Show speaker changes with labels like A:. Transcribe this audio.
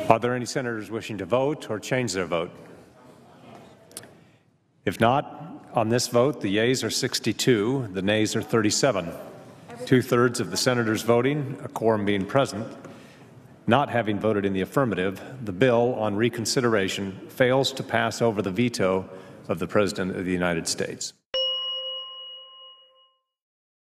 A: Are there any senators wishing to vote or change their vote? If not, on this vote, the yeas are 62, the nays are 37. Two-thirds of the senators voting, a quorum being present, not having voted in the affirmative, the bill on reconsideration fails to pass over the veto of the President of the United States.